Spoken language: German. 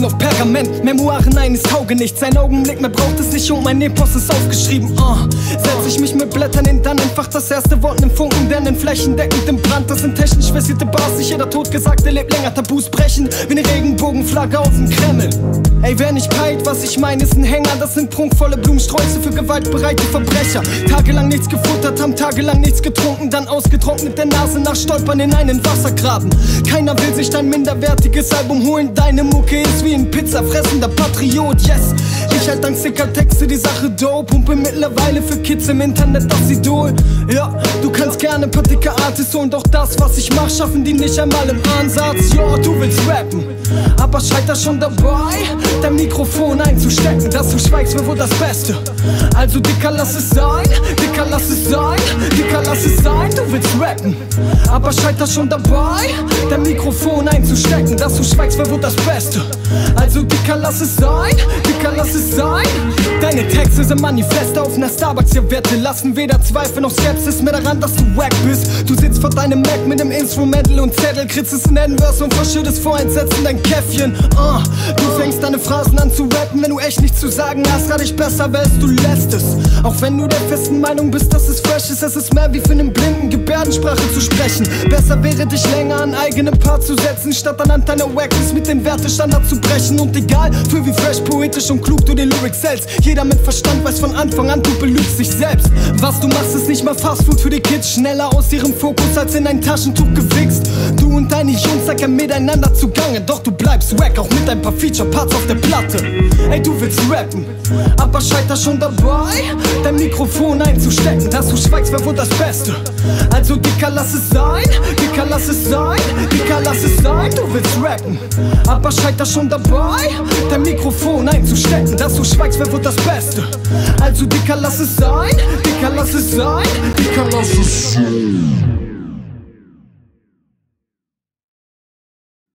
auf Pergament, Memoiren eines Taugenichts. Ein Augenblick mehr braucht es nicht und mein Epos ist aufgeschrieben. Setz ich mich mit Blättern hin, dann einfach das erste Wort in Funken, denn in flächendeckend im Brand. Das sind technisch versierte Bars, nicht jeder Totgesagte lebt länger. Tabus brechen wie eine Regenbogenflagge auf dem Kreml. Ey, wer nicht peilt, was ich meine, ist ein Hänger. Das sind prunkvolle Blumensträuße für gewaltbereite Verbrecher. Tagelang nichts gefuttert, haben tagelang nichts getrunken, dann ausgetrocknet der Nase nach Stolpern in einen Wassergraben. Keiner will sich dein minderwertiges Album holen. Deine Mucke ist wie ein pizzafressender Patriot, yes. Ich halt dank sicker Texte die Sache dope. Pumpe mittlerweile für Kids im Internet das Idol. Ja, du kannst gerne ein paar dicke Artists holen, doch das, was ich mach, schaffen die nicht einmal im Ansatz. Ja, du willst rappen, aber scheiter schon dabei, dein Mikrofon einzustecken. Dass du schweigst, wäre wohl das Beste. Also Dicker, lass es sein, Dicker, lass es sein, Dicker, lass es sein. Du willst rappen, aber scheiter schon dabei, dein Mikrofon einzustecken. Dass du schweigst, wäre wohl das Beste. Also Dicker, lass es sein, Dicker, lass es sein. Deine Texte sind Manifeste auf einer Starbucks-Werte, lassen weder Zweifel noch Skepsis mehr daran, dass du wack bist. Du sitzt vor deinem Mac mit dem Instrumental und Zettel, kritzest in N-Verse und verschüttest vor Entsetzen dein Käffchen. Du fängst deine Phrasen an zu rappen, wenn du echt nichts zu sagen hast, rate ich besser, wälzt du lässt es. Auch wenn du der festen Meinung bist, dass es fresh ist, es ist mehr wie für einen Blinden Gebärdensprache zu sprechen. Besser wäre dich länger an eigene Part zu setzen, statt anhand deiner Wackness mit den Wertestandard zu brechen. Und egal, für wie fresh, poetisch und klug du die Lyrics hältst, jeder mit Verstand weiß von Anfang an, du belügst dich selbst. Was du machst, ist nicht mal Fastfood für die Kids, schneller aus ihrem Fokus als in ein Taschentuch gewichst. Du und deine Jungs sackern miteinander zugange, doch du bleibst wack, auch mit ein paar Feature-Parts auf der Platte. Ey, du willst rappen, aber scheiter schon dabei, dein Mikrofon einzustecken. Dass du schweigst, wäre wohl das Beste. Also Dicker, lass es sein, Dicker, lass es sein, Dicker, lass es sein. Du willst rappen, aber scheiter schon dabei, dein Mikrofon einzustecken. Dass du schweigst, wäre wohl das Beste. Also Dicker, lass es sein, Dicker, lass es sein, Dicker, lass es sein.